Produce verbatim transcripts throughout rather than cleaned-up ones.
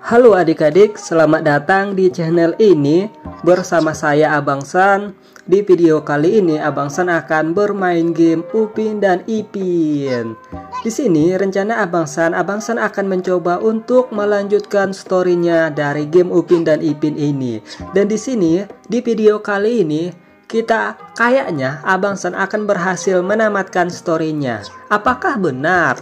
Halo adik-adik, selamat datang di channel ini bersama saya Abang San. Di video kali ini Abang San akan bermain game Upin dan Ipin. Di sini rencana Abang San, Abang San akan mencoba untuk melanjutkan storynya dari game Upin dan Ipin ini. Dan di sini di video kali ini kita kayaknya Abang San akan berhasil menamatkan storynya. Apakah benar?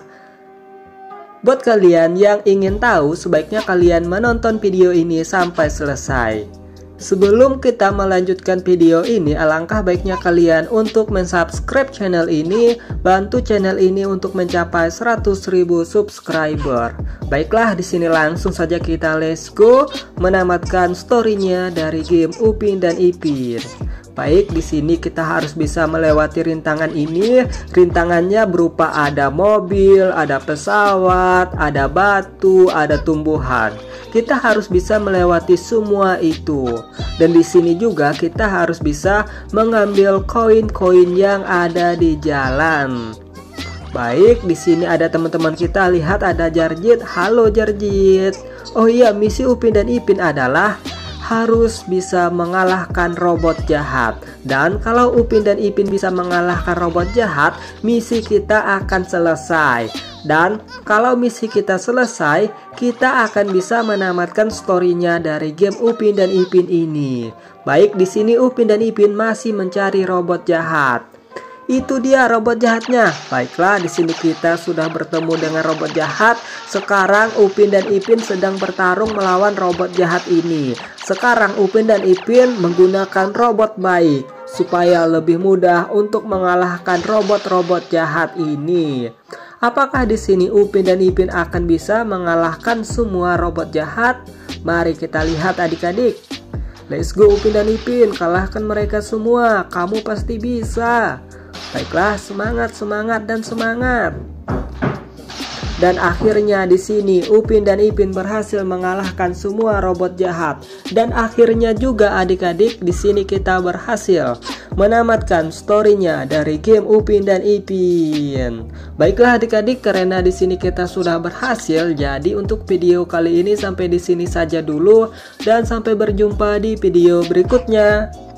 Buat kalian yang ingin tahu, sebaiknya kalian menonton video ini sampai selesai. Sebelum kita melanjutkan video ini, alangkah baiknya kalian untuk mensubscribe channel ini, bantu channel ini untuk mencapai seratus ribu subscriber. Baiklah, di sini langsung saja kita let's go menamatkan storynya dari game Upin dan Ipin. Baik, di sini kita harus bisa melewati rintangan ini. Rintangannya berupa ada mobil, ada pesawat, ada batu, ada tumbuhan. Kita harus bisa melewati semua itu. Dan di sini juga kita harus bisa mengambil koin-koin yang ada di jalan. Baik, di sini ada teman-teman kita, lihat ada Jarjit. Halo Jarjit. Oh iya, misi Upin dan Ipin adalah harus bisa mengalahkan robot jahat. Dan kalau Upin dan Ipin bisa mengalahkan robot jahat, misi kita akan selesai. Dan kalau misi kita selesai, kita akan bisa menamatkan storynya dari game Upin dan Ipin ini. Baik, di sini Upin dan Ipin masih mencari robot jahat. Itu dia robot jahatnya. Baiklah, di sini kita sudah bertemu dengan robot jahat. Sekarang Upin dan Ipin sedang bertarung melawan robot jahat ini. Sekarang Upin dan Ipin menggunakan robot baik supaya lebih mudah untuk mengalahkan robot-robot jahat ini. Apakah di sini Upin dan Ipin akan bisa mengalahkan semua robot jahat? Mari kita lihat adik-adik. Let's go Upin dan Ipin, kalahkan mereka semua. Kamu pasti bisa. Baiklah, semangat, semangat, dan semangat. Dan akhirnya di sini Upin dan Ipin berhasil mengalahkan semua robot jahat. Dan akhirnya juga adik-adik, di sini kita berhasil menamatkan storynya dari game Upin dan Ipin. Baiklah adik-adik, karena di sini kita sudah berhasil, jadi untuk video kali ini sampai di sini saja dulu, dan sampai berjumpa di video berikutnya.